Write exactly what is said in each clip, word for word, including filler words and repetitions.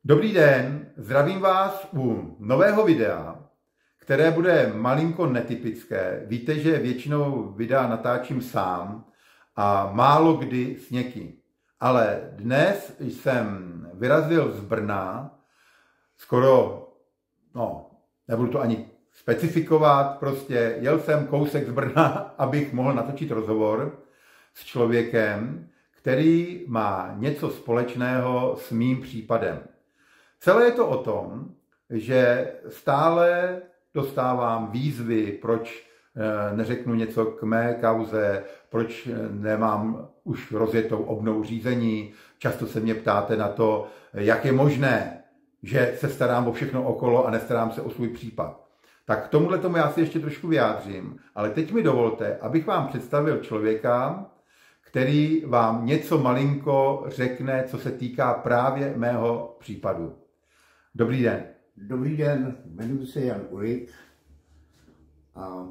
Dobrý den, zdravím vás u nového videa, které bude malinko netypické. Víte, že většinou videa natáčím sám a málo kdy s někým. Ale dnes jsem vyrazil z Brna, skoro, no, nebudu to ani specifikovat, prostě jel jsem kousek z Brna, abych mohl natočit rozhovor s člověkem, který má něco společného s mým případem. Celé je to o tom, že stále dostávám výzvy, proč neřeknu něco k mé kauze, proč nemám už rozjetou obnovu řízení. Často se mě ptáte na to, jak je možné, že se starám o všechno okolo a nestarám se o svůj případ. Tak k tomuhle tomu já si ještě trošku vyjádřím, ale teď mi dovolte, abych vám představil člověka, který vám něco malinko řekne, co se týká právě mého případu. Dobrý den. Dobrý den, jmenuji se Jan Urik a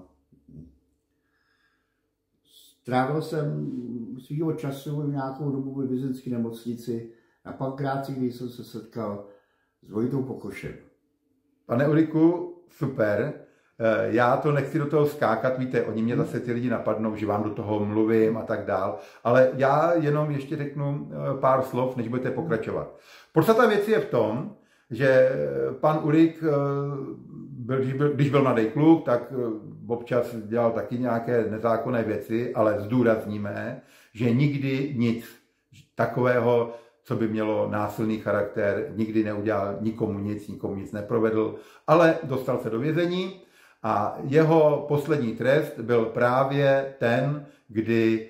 strávil jsem svýho času nějakou dobu ve vězeňské nemocnici na Pankráci, kdy jsem se setkal s Vojtou Pokošem. Pane Uriku, super. Já to nechci do toho skákat, víte, oni mě zase ty lidi napadnou, že vám do toho mluvím a tak dál, ale já jenom ještě řeknu pár slov, než budete pokračovat. Podstata věci je v tom, že pan Urik, byl, když, byl, když byl mladý kluk, tak občas dělal taky nějaké nezákonné věci, ale zdůrazníme, že nikdy nic takového, co by mělo násilný charakter, nikdy neudělal nikomu nic, nikomu nic neprovedl, ale dostal se do vězení a jeho poslední trest byl právě ten, kdy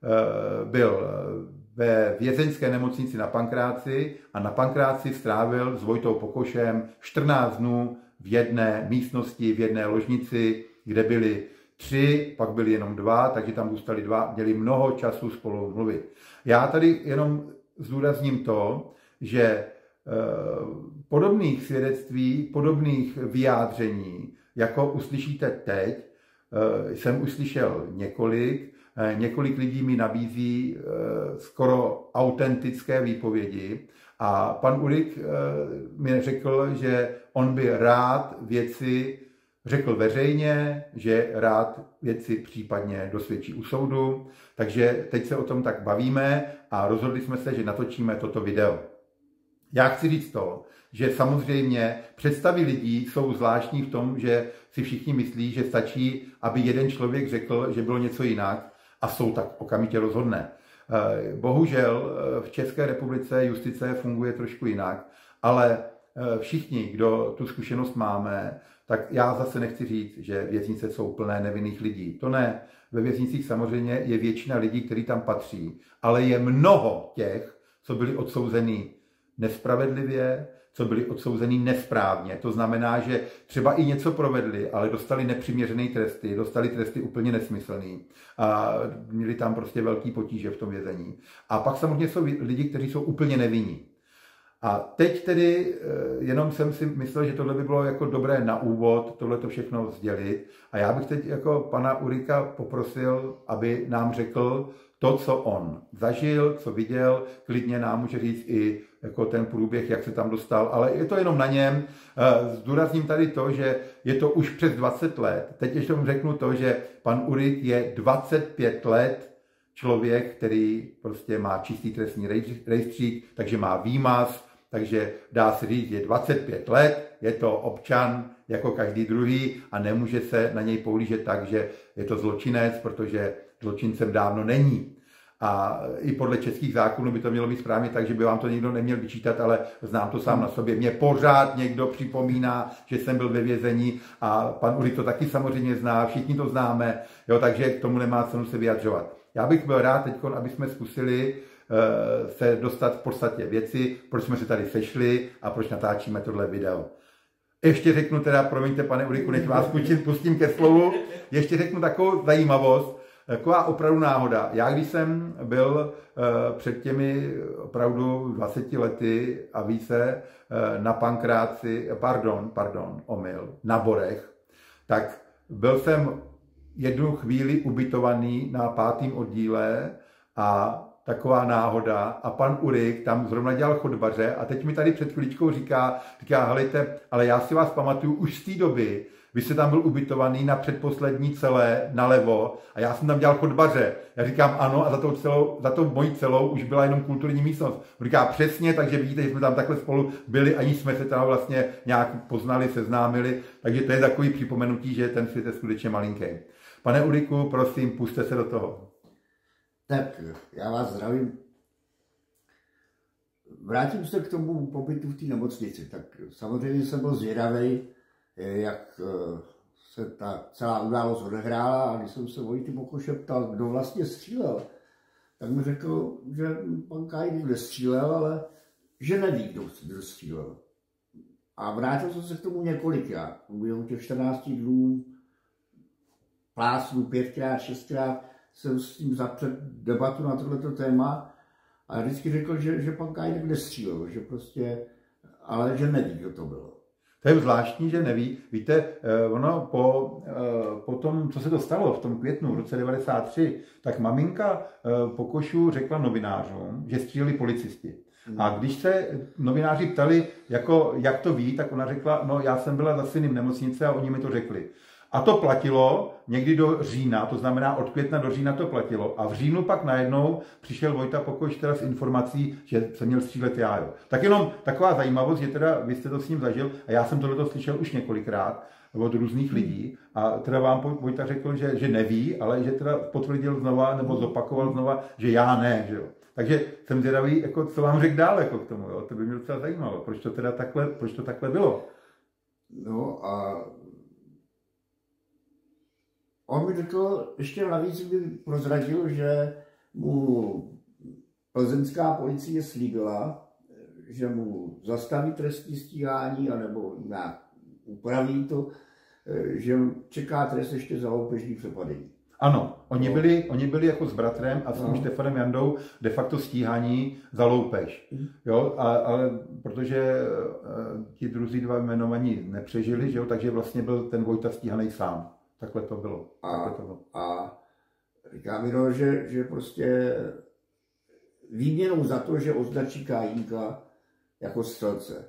byl ve vězeňské nemocnici na Pankráci a na Pankráci strávil s Vojtou Pokošem čtrnáct dnů v jedné místnosti, v jedné ložnici, kde byli tři, pak byli jenom dva, takže tam zůstali dva, měli mnoho času spolu mluvit. Já tady jenom zdůrazním to, že podobných svědectví, podobných vyjádření, jako uslyšíte teď, jsem uslyšel několik. Několik lidí mi nabízí skoro autentické výpovědi a pan Urik mi řekl, že on by rád věci řekl veřejně, že rád věci případně dosvědčí u soudu, takže teď se o tom tak bavíme a rozhodli jsme se, že natočíme toto video. Já chci říct to, že samozřejmě představy lidí jsou zvláštní v tom, že si všichni myslí, že stačí, aby jeden člověk řekl, že bylo něco jinak, a soud tak okamžitě rozhodne. Bohužel v České republice justice funguje trošku jinak, ale všichni, kdo tu zkušenost máme, tak já zase nechci říct, že věznice jsou plné nevinných lidí. To ne. Ve věznicích samozřejmě je většina lidí, kteří tam patří, ale je mnoho těch, co byli odsouzeni nespravedlivě, co byli odsouzení nesprávně. To znamená, že třeba i něco provedli, ale dostali nepřiměřené tresty, dostali tresty úplně nesmyslný a měli tam prostě velký potíže v tom vězení. A pak samozřejmě jsou lidi, kteří jsou úplně nevinní. A teď tedy jenom jsem si myslel, že tohle by bylo jako dobré na úvod, tohle to všechno sdělit. A já bych teď jako pana Urika poprosil, aby nám řekl to, co on zažil, co viděl, klidně nám může říct i jako ten průběh, jak se tam dostal, ale je to jenom na něm. Zdůrazním tady to, že je to už přes dvacet let. Teď ještě vám řeknu to, že pan Urik je dvacet pět let člověk, který prostě má čistý trestní rejstřík, takže má výmaz, takže dá se říct, je dvacet pět let, je to občan jako každý druhý a nemůže se na něj pohlížet tak, že je to zločinec, protože zločincem dávno není. A i podle českých zákonů by to mělo být správně tak, že by vám to nikdo neměl vyčítat, ale znám to sám na sobě. Mě pořád někdo připomíná, že jsem byl ve vězení a pan Urik to taky samozřejmě zná, všichni to známe, jo, takže k tomu nemá cenu se vyjadřovat. Já bych byl rád teď, aby jsme zkusili uh, se dostat v podstatě věci, proč jsme se tady sešli a proč natáčíme tohle video. Ještě řeknu teda, promiňte pane Uriku, než vás pustím, pustím ke slovu, ještě řeknu takovou zajímavost, taková opravdu náhoda. Já když jsem byl uh, před těmi opravdu dvaceti lety a více uh, na Pankráci, pardon, pardon, omyl, na Borech, tak byl jsem jednu chvíli ubytovaný na pátém oddíle a taková náhoda a pan Urik tam zrovna dělal chodbaře a teď mi tady před chvíličkou říká, říká, helejte, ale já si vás pamatuju už z té doby, vy jste tam byl ubytovaný na předposlední celé nalevo a já jsem tam dělal chodbaře. Já říkám ano a za to, celou, za to mojí celou už byla jenom kulturní místnost. On říká přesně, takže vidíte, že jsme tam takhle spolu byli, ani jsme se tam vlastně nějak poznali, seznámili, takže to je takový připomenutí, že ten svět je skutečně malinký. Pane Uriku, prosím, puste se do toho. Tak, já vás zdravím. Vrátím se k tomu pobytu v té nemocnici. Tak samozřejmě jsem byl zvědavý, jak se ta celá událost odehrála a když jsem se Vojty Pokoše ptal, kdo vlastně střílel, tak mi řekl, že pan Kajník nestřílel, ale že neví, kdo, kdo střílel. A vrátil jsem se k tomu několikrát. Během těch čtrnácti dnů plásnu pětkrát, šestkrát jsem s tím zapřed debatu na tohleto téma a vždycky řekl, že, že pan Kajník nestřílel, že prostě, ale že neví, kdo to bylo. To je zvláštní, že neví. Víte, ono po, po tom, co se to stalo v tom květnu v roce devadesát tři, tak maminka Pokošů řekla novinářům, že stříleli policisti. A když se novináři ptali, jako, jak to ví, tak ona řekla, no já jsem byla za synem v nemocnici a oni mi to řekli. A to platilo někdy do října, to znamená od května do října to platilo. A v říjnu pak najednou přišel Vojta Pokoš teda s informací, že se měl střílet já. Jo. Tak jenom taková zajímavost, že teda vy jste to s ním zažil a já jsem tohleto slyšel už několikrát od různých lidí. A teda vám Vojta řekl, že, že neví, ale že teda potvrdil znova nebo zopakoval znova, že já ne. Že jo. Takže jsem zvědavý, jako, co vám řekl dál jako k tomu. Jo. To by mě docela zajímalo, proč to teda takhle, proč to takhle bylo. No a on mi řekl, ještě navíc mi prozradil, že mu plzeňská policie slíbila, že mu zastaví trestní stíhání, anebo nějak upraví to, že čeká trest ještě za loupežní přepadení. Ano, oni byli, oni byli jako s bratrem a s tím no. Štefanem Jandou de facto stíhaní za loupež. Jo, a, ale protože ti druzí dva jmenovaní nepřežili, že jo, takže vlastně byl ten Vojta stíhaný sám. Takhle to bylo. A, Takhle to bylo. a říká mi, no, že, že prostě výměnou za to, že označí Kajínka jako střelce.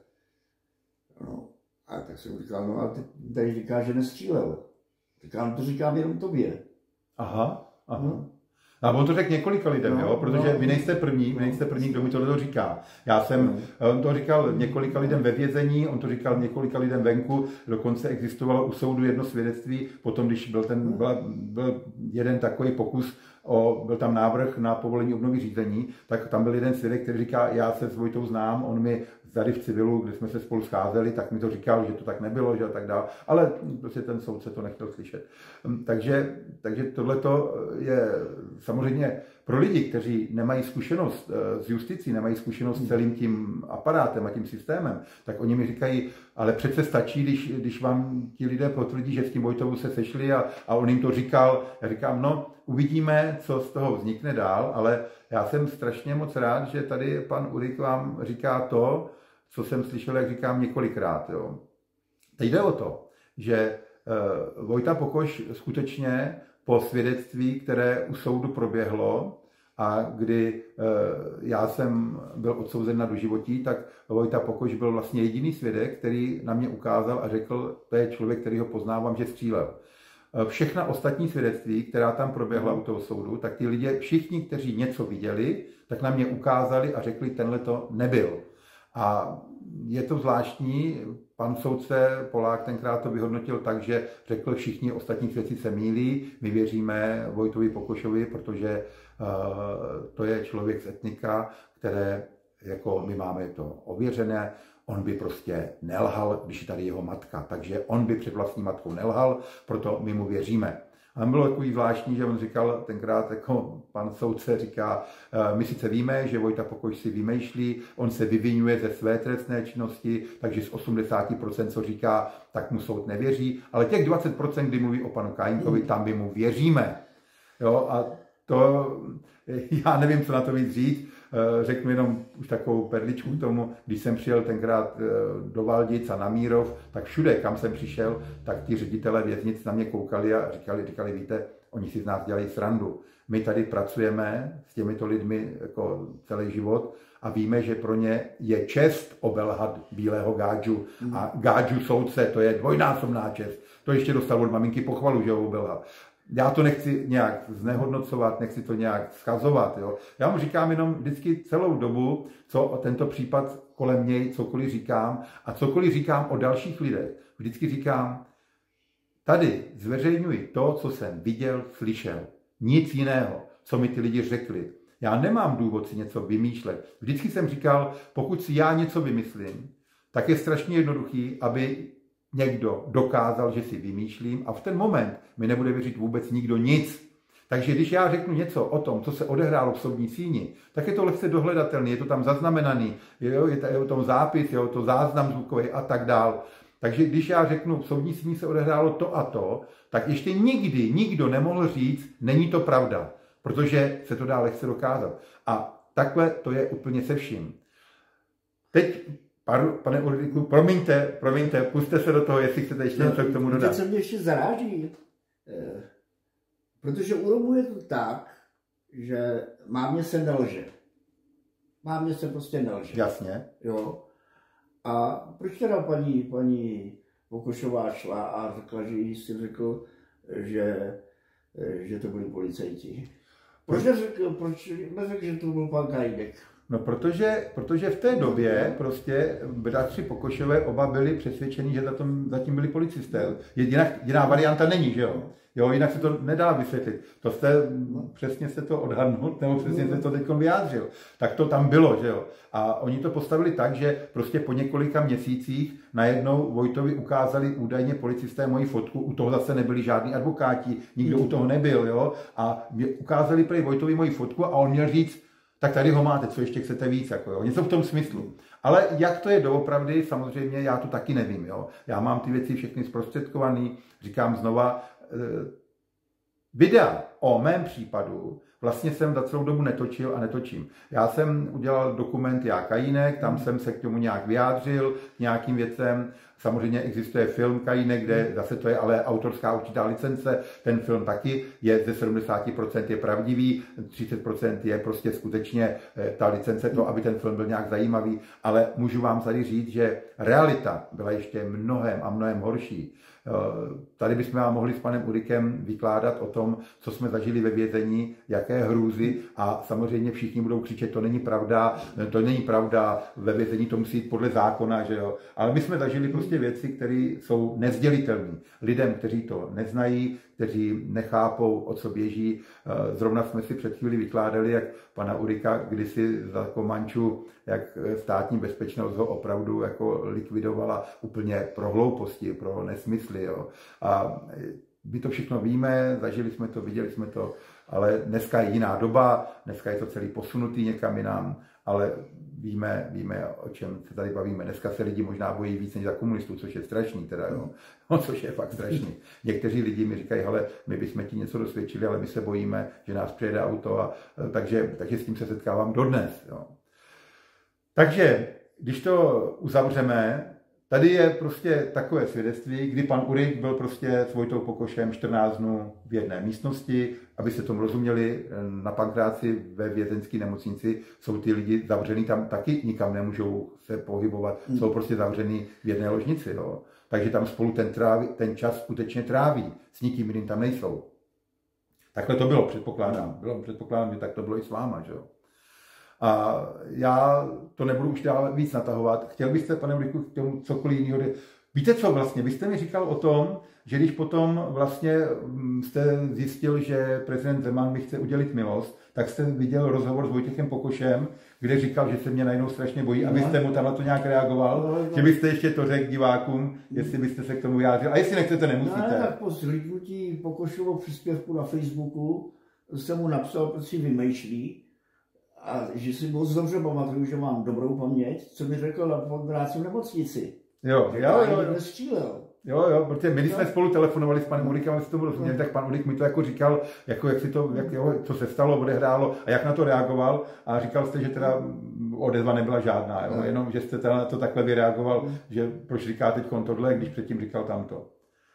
No, a tak jsem říkal, no a ty tady říká, že nestřílel. Říkám, to říkám jenom tobě. Aha, aha. No. A on to řekl několika lidem, no, jo, protože no, vy nejste první, vy nejste první, kdo mi tohle říká. Já jsem, no. On to říkal několika lidem ve vězení, on to říkal několika lidem venku, dokonce existovalo u soudu jedno svědectví, potom když byl ten, byl, byl jeden takový pokus, o, byl tam návrh na povolení obnovy řízení, tak tam byl jeden svědek, který říká, já se s Vojtou znám, on mi tady v civilu, kde jsme se spolu scházeli, tak mi to říkal, že to tak nebylo, že a tak dále, ale prostě ten soudce to nechtěl slyšet. Takže, takže tohleto je samozřejmě pro lidi, kteří nemají zkušenost s justicí, nemají zkušenost s celým tím aparátem a tím systémem, tak oni mi říkají, ale přece stačí, když, když vám ti lidé potvrdí, že s tím Vojtovou se sešli a, a on jim to říkal. Já říkám, no, uvidíme, co z toho vznikne dál, ale já jsem strašně moc rád, že tady pan Urik vám říká to, co jsem slyšel, jak říkám, několikrát. Jo. Teď jde o to, že uh, Vojta Pokoš skutečně po svědectví, které u soudu proběhlo a kdy uh, já jsem byl odsouzen na doživotí, tak Vojta Pokoš byl vlastně jediný svědek, který na mě ukázal a řekl, to je člověk, který ho poznávám, že střílel. Všechna ostatní svědectví, která tam proběhla u toho soudu, tak ty lidé, všichni, kteří něco viděli, tak na mě ukázali a řekli, tenhle to nebyl. A je to zvláštní, pan soudce Polák tenkrát to vyhodnotil tak, že řekl, všichni ostatní svědci se mýlí, my věříme Vojtovi Pokošovi, protože uh, to je člověk z etnika, které, jako my máme to ověřené, on by prostě nelhal, když je tady jeho matka, takže on by před vlastní matkou nelhal, proto my mu věříme. A bylo takový zvláštní, že on říkal, tenkrát jako pan soudce říká, my sice víme, že Vojta Pokoš si vymýšlí, on se vyvinuje ze své trestné činnosti, takže z osmdesát procent, co říká, tak mu soud nevěří, ale těch dvacet procent, kdy mluví o panu Kajínkovi, tam by mu věříme. Jo, a to, já nevím, co na to víc říct, řeknu jenom už takovou perličku k tomu, když jsem přijel tenkrát do Valdic a na Mírov, tak všude, kam jsem přišel, tak ti ředitelé věznic na mě koukali a říkali, říkali, víte, oni si z nás dělají srandu. My tady pracujeme s těmito lidmi jako celý život a víme, že pro ně je čest obelhat bílého Gádžu. A Gádžu soudce, to je dvojnásobná čest. To ještě dostal od maminky pochvalu, že ho obelhal. Já to nechci nějak znehodnocovat, nechci to nějak schazovat. Jo. Já mu říkám jenom vždycky celou dobu, co o tento případ kolem něj, cokoliv říkám a cokoliv říkám o dalších lidech. Vždycky říkám, tady zveřejňuji to, co jsem viděl, slyšel. Nic jiného, co mi ty lidi řekli. Já nemám důvod si něco vymýšlet. Vždycky jsem říkal, pokud si já něco vymyslím, tak je strašně jednoduchý, aby někdo dokázal, že si vymýšlím a v ten moment mi nebude věřit vůbec nikdo nic. Takže když já řeknu něco o tom, co se odehrálo v soudní síni, tak je to lehce dohledatelné, je to tam zaznamenaný, jo, je, to, je o tom zápis, je o to záznam zvukový a tak dál. Takže když já řeknu, v soudní síni se odehrálo to a to, tak ještě nikdy nikdo nemohl říct, není to pravda, protože se to dá lehce dokázat. A takhle to je úplně se vším. Teď, pane Ulriku, promiňte, promiňte, puste se do toho, jestli chcete ještě něco k tomu dodat. Teď se mě ještě zaráží, protože u Romů je to tak, že mámě se nelže. Mámě se prostě nelže. Jasně. Jo. A proč teda paní, paní Pokošová šla a řekla, že jí si řekl, že, že to byli policajti? Proč neřekl, proč neřekl, že to byl pan Kajínek? No protože, protože v té době prostě bratři Pokošové oba byli přesvědčeni, že zatím byli policisté. Jinak, jiná varianta není, že jo? Jo, jinak se to nedá vysvětlit. To jste, přesně se to odhadnul, nebo přesně se to teď vyjádřil. Tak to tam bylo, že jo. A oni to postavili tak, že prostě po několika měsících najednou Vojtovi ukázali údajně policisté moji fotku, u toho zase nebyli žádní advokáti, nikdo u toho nebyl, jo. A ukázali prý Vojtovi moji fotku a on měl říct, tak tady ho máte, co ještě chcete víc, jako jo. Něco v tom smyslu. Ale jak to je doopravdy, samozřejmě já to taky nevím, jo. Já mám ty věci všechny zprostředkovaný, říkám znova, videa o mém případu vlastně jsem za celou dobu netočil a netočím. Já jsem udělal dokument Já Kajínek, tam jsem se k tomu nějak vyjádřil, k nějakým věcem. Samozřejmě existuje film Kajínek, kde zase to je ale autorská určitá licence. Ten film taky je ze sedmdesát procent je pravdivý, třicet procent je prostě skutečně ta licence to, aby ten film byl nějak zajímavý. Ale můžu vám tady říct, že realita byla ještě mnohem a mnohem horší. Tady bychom vám mohli s panem Ulrikem vykládat o tom, co jsme zažili ve vězení, jaké hrůzy a samozřejmě všichni budou křičet, to není pravda, to není pravda, ve vězení to musí jít podle zákona, že jo. Ale my jsme zažili prostě věci, které jsou nezdělitelné. Lidem, kteří to neznají, kteří nechápou, o co běží. Zrovna jsme si před chvíli vykládali, jak pana Ulrika kdysi za Komančů, jak státní bezpečnost ho opravdu jako likvidovala úplně pro hlouposti, pro nesmysly. Jo. A my to všechno víme, zažili jsme to, viděli jsme to, ale dneska je jiná doba, dneska je to celý posunutý někam jinam, ale víme, víme, o čem se tady bavíme. Dneska se lidi možná bojí víc než za komunistů, což je strašný, teda, jo. No, což je fakt strašný. Někteří lidi mi říkají, hele, my bychom ti něco dosvědčili, ale my se bojíme, že nás přijede auto, a, takže, takže s tím se setkávám dodnes. Jo. Takže, když to uzavřeme, tady je prostě takové svědectví, kdy pan Ulrik byl prostě s Vojtou Pokošem čtrnáct dnů v jedné místnosti, aby se tomu rozuměli, na Pankráci ve vězeňské nemocnici jsou ty lidi zavřený, tam taky nikam nemůžou se pohybovat, hmm. jsou prostě zavřený v jedné ložnici, jo. Takže tam spolu ten, tráví, ten čas skutečně tráví, s nikým jiným tam nejsou. Takhle to bylo, předpokládám. Bylo, předpokládám, že tak to bylo i s váma, že jo. A já to nebudu už dál víc natahovat. Chtěl byste, pane Ulriku, k tomu cokoliv jiného. Víte co vlastně? Vy jste mi říkal o tom, že když potom vlastně jste zjistil, že prezident Zeman mi chce udělit milost, tak jste viděl rozhovor s Vojtěchem Pokošem, kde říkal, že se mě najednou strašně bojí, a vy jste mu tam na to nějak reagoval, že byste ještě to řekl divákům, jestli byste se k tomu vyjádřil. A jestli nechcete, nemusíte. Ne, tak po zhlídnutí Pokošovo příspěvku na Facebooku jsem mu napsal, proč si vymýšlí, a že si moc dobře pamatuju, že mám dobrou paměť, co mi řekl na práci v nemocnici. Jo, jo, jo. jo. Nestřílel. Jo, jo, protože my, když jsme spolu telefonovali s panem Ulrikem, a si tomu rozuměli, tak pan Ulrik mi to jako říkal, jako jak si to, jak, jo, co se stalo, odehrálo a jak na to reagoval, a říkal jste, že teda odezva nebyla žádná, jo, jenom, že jste teda na to takhle vyreagoval, že proč říká teď tohle, když předtím říkal tamto.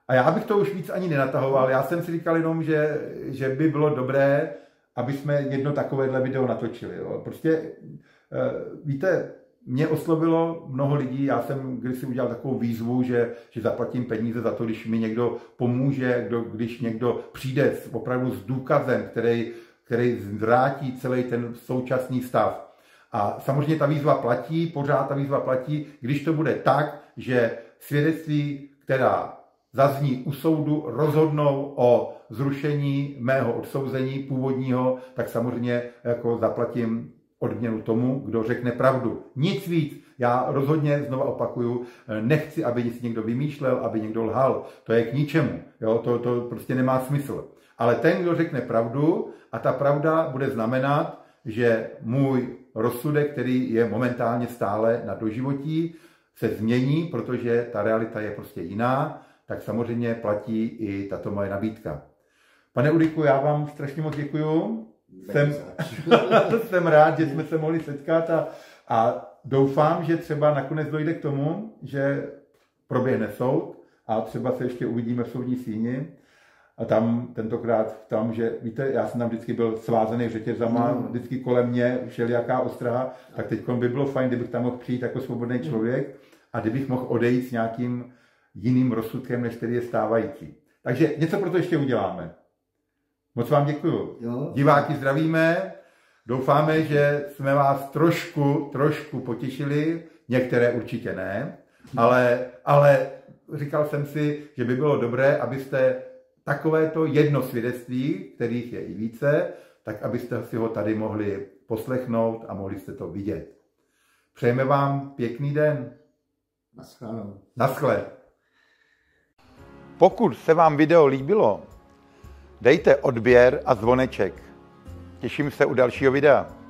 A já bych to už víc ani nenatahoval. Já jsem si říkal jenom, že, že by bylo dobré, aby jsme jedno takovéhle video natočili. Jo. Prostě, víte, mě oslovilo mnoho lidí, já jsem kdysi udělal takovou výzvu, že, že zaplatím peníze za to, když mi někdo pomůže, kdo, když někdo přijde opravdu s důkazem, který, který zvrátí celý ten současný stav. A samozřejmě ta výzva platí, pořád ta výzva platí, když to bude tak, že svědectví, která zazní u soudu, rozhodnou o zrušení mého odsouzení původního, tak samozřejmě jako zaplatím odměnu tomu, kdo řekne pravdu. Nic víc. Já rozhodně, znova opakuju, nechci, aby nic někdo vymýšlel, aby někdo lhal. To je k ničemu. Jo? To, to prostě nemá smysl. Ale ten, kdo řekne pravdu, a ta pravda bude znamenat, že můj rozsudek, který je momentálně stále na doživotí, se změní, protože ta realita je prostě jiná, tak samozřejmě platí i tato moje nabídka. Pane Ulriku, já vám strašně moc děkuju. Jsem, jsem rád, že jsme se mohli setkat a, a doufám, že třeba nakonec dojde k tomu, že proběhne soud a třeba se ještě uvidíme v soudní síni. A tam tentokrát, tam, že víte, já jsem tam vždycky byl svázaný řetězama, mm. vždycky kolem mě všelijaká ostraha, tak teď by bylo fajn, kdybych tam mohl přijít jako svobodný člověk a kdybych mohl odejít s nějakým jiným rozsudkem, než který je stávající. Takže něco pro to ještě uděláme. Moc vám děkuju. Jo. Diváky zdravíme, doufáme, že jsme vás trošku, trošku potěšili, některé určitě ne, ale, ale říkal jsem si, že by bylo dobré, abyste takovéto jedno svědectví, kterých je i více, tak abyste si ho tady mohli poslechnout a mohli jste to vidět. Přejeme vám pěkný den. Naschledanou. Naschle. Pokud se vám video líbilo, dejte odběr a zvoneček. Těším se u dalšího videa.